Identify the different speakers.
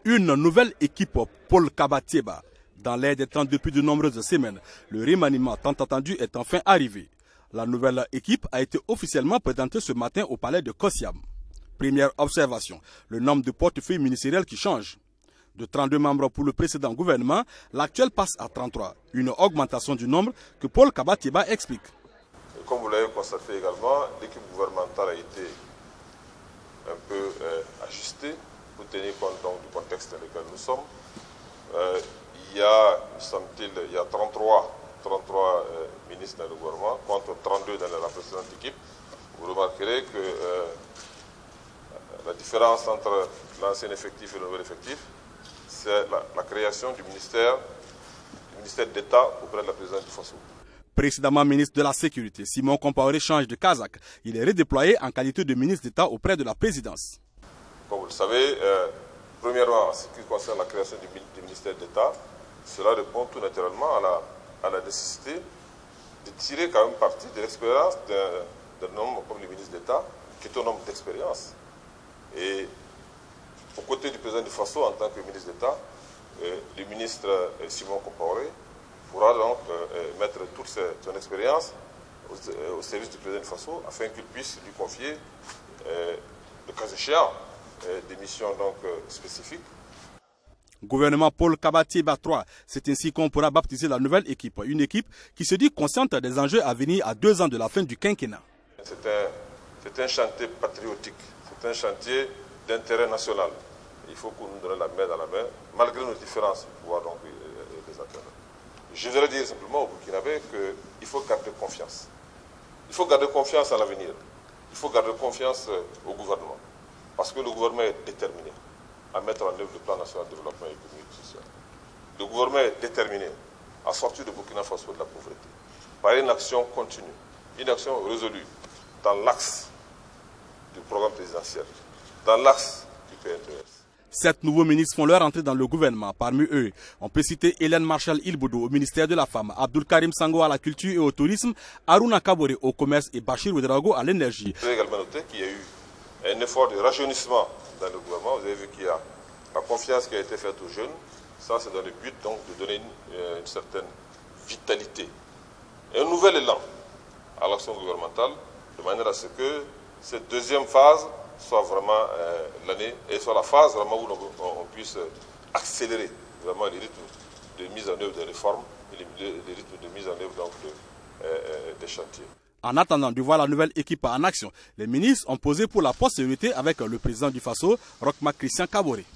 Speaker 1: Une nouvelle équipe Paul Kabatieba. Dans l'air des temps depuis de nombreuses semaines, le remaniement tant attendu est enfin arrivé. La nouvelle équipe a été officiellement présentée ce matin au palais de Kossiam. Première observation, le nombre de portefeuilles ministériels qui change. De 32 membres pour le précédent gouvernement, l'actuel passe à 33. Une augmentation du nombre que Paul Kabatieba explique.
Speaker 2: Et comme vous l'avez constaté également, l'équipe gouvernementale a été un peu ajustée pour tenir compte donc, du contexte dans lequel nous sommes. Il y a, me semble-t-il, 33 ministres dans le gouvernement, contre 32 dans la précédente équipe. Vous remarquerez que la différence entre l'ancien effectif et le nouvel effectif, c'est la création du ministère d'État auprès de la présidente du Faso.
Speaker 1: Précédemment ministre de la Sécurité, Simon Compaoré change de casaque. Il est redéployé en qualité de ministre d'État auprès de la présidence.
Speaker 2: Comme vous le savez, premièrement, en ce qui concerne la création du ministère d'État, cela répond tout naturellement à la nécessité de tirer quand même parti de l'expérience d'un homme comme le ministre d'État, qui est un homme d'expérience. Et aux côtés du président du Faso, en tant que ministre d'État, le ministre Simon Compaoré pourra donc mettre toute son expérience au service du président du Faso afin qu'il puisse lui confier, le cas échéant, des missions donc spécifiques.
Speaker 1: Gouvernement Paul Kabatieba 3, c'est ainsi qu'on pourra baptiser la nouvelle équipe. Une équipe qui se dit consciente des enjeux à venir à 2 ans de la fin du quinquennat.
Speaker 2: C'est un chantier patriotique, c'est un chantier d'intérêt national. Il faut que nous donnions la main dans la main, malgré nos différences, pour pouvoir donc les atteindre. Je voudrais dire simplement au Burkinabé qu'il faut garder confiance. Il faut garder confiance à l'avenir. Il faut garder confiance au gouvernement. Parce que le gouvernement est déterminé à mettre en œuvre le plan national de développement économique et social. Le gouvernement est déterminé à sortir de Burkina Faso de la pauvreté par une action continue, une action résolue dans l'axe du programme présidentiel, dans l'axe du PNDS.
Speaker 1: 7 nouveaux ministres font leur entrée dans le gouvernement. Parmi eux, on peut citer Hélène Marshall-Ilbodo au ministère de la Femme, Abdul Karim Sango à la culture et au tourisme, Aruna Kabore au commerce et Bachir Ouedraogo à l'énergie.
Speaker 2: Vous avez également noté qu'il y a eu un effort de rajeunissement dans le gouvernement. Vous avez vu qu'il y a la confiance qui a été faite aux jeunes. Ça, c'est dans le but donc, de donner une certaine vitalité et un nouvel élan à l'action gouvernementale, de manière à ce que cette deuxième phase soit vraiment l'année et soit la phase vraiment où on puisse accélérer vraiment les rythmes de mise en œuvre des réformes et les rythmes de mise en œuvre donc, des chantiers.
Speaker 1: En attendant de voir la nouvelle équipe en action, les ministres ont posé pour la postérité avec le président du Faso, Rochmark Christian Kabore.